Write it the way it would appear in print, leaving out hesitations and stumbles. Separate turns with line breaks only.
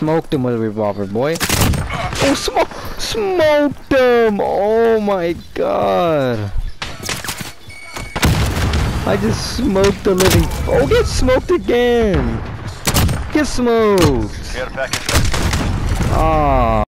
smoked him with a revolver, boy. Oh, smoked him! Oh my god! I just smoked the living. Oh, get smoked again! Get smoked! Ah.